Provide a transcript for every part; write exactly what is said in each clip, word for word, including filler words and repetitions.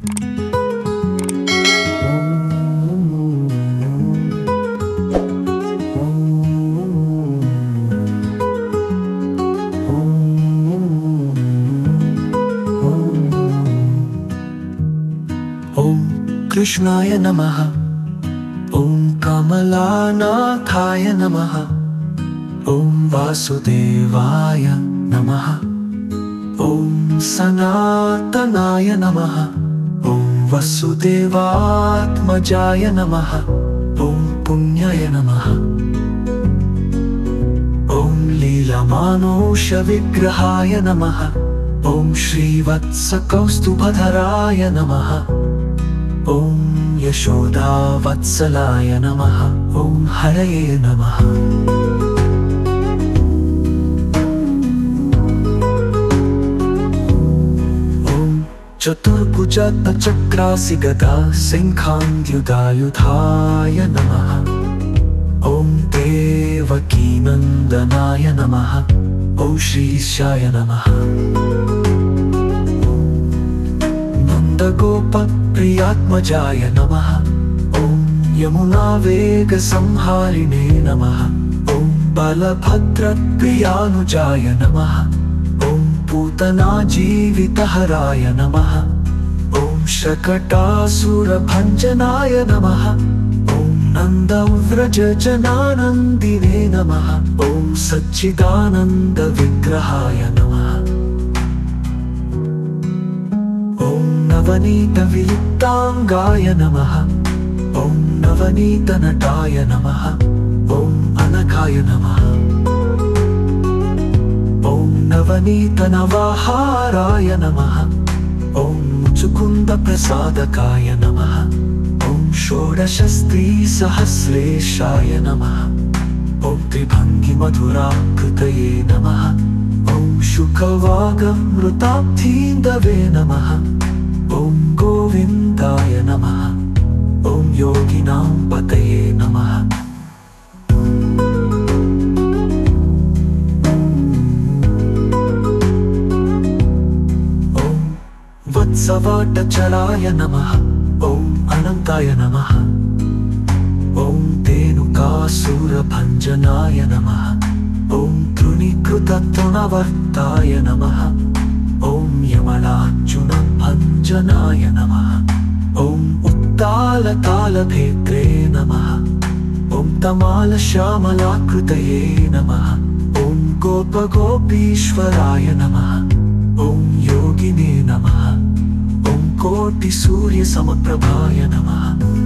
ओम कृष्णाय नमः। ओम कमलानाथाय नमः। ओम वासुदेवाय नमः। ओम सनातनाय नमः। ओम वसुदेवात्मजाय नमः। ओम पुण्याय नमः। ओम लीलामानुष विग्रहाय नमः। ओम श्रीवत्सकौस्तुभधराय नमः। ओम यशोदावत्सलाय नमः। ओम हरये नमः। चतुर्भुज चक्रासि गदा सिंहाद्युधायुधाय नमः। ओम देवकीनंदनाय नमः। ओम श्रीशाय नमः। नंदगोपप्रियात्मजाय नमः। ओम यमुनावेगसंहारिणे नमः। ओम बलभद्रप्रियानुजाय नमः। ओम पूतनाजीवितहराय नमः। ओम शकटासुरभञ्जनाय नमः। ओम नन्दव्रजजनानन्दिने नमः। ओम सच्चिदानन्दविग्रहाय नमः। ओम नवनीतविलिप्ताङ्गाय नमः। ओम नवनीतनटाय नमः। ओम अनघाय नमः। ओम नवनीतनवहाराय नमः। ओम मुचुकुन्दप्रसादकाय नमः। ओम षोडशस्त्रीसहस्रेशाय नमः। ओम त्रिभङ्गिमधुराकृतये नमः। ओम शुकवागमृताब्धीन्दवे नमः। ओम गोविन्दाय नमः। ओम योगिनां पतये नमः। वत्सवाटचलाय नमः। ओम अनन्ताय नमः। ओम धेनुकासुरभञ्जनाय नमः। ओम तृणीकृततृणवर्ताय नमः। ओम यमलार्जुनभञ्जनाय नमः। ओम उत्तालतालभेत्रे नमः। ओम तमालश्यामलाकृतये नमः। ओम गोपगोपीश्वराय नमः। ओम योगिने नमः। ओम कोटिसूर्यसमप्रभाय नमः।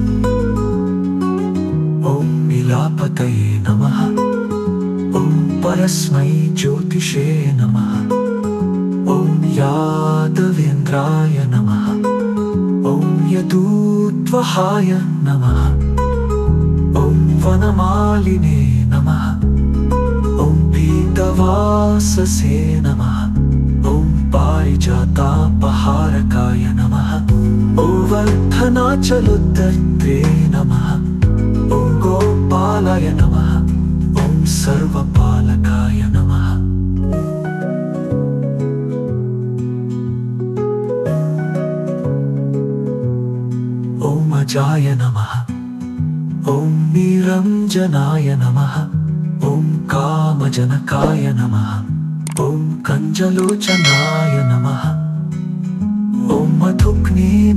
ओम नीलापतये नमः। ओम परस्मै ज्योतिषे नमः। ओम यादवेन्द्राय नमः। ओम यदूत्वहाय नमः। ओम वनमालिने नमः। ओम पीतवाससे नमः। ओम पारिजातापहारकाय नमः। ओम वर्धनाचलोत्तरे नमः। ओम गोपालाय नमः। ओम सर्वपालकाय नमः। ओम अजाय नमः। ओम निरञ्जनाय नमः। ओम कामजनकाय नमः। ओम कञ्जलोचनाय नमः। ओम मधुग्ने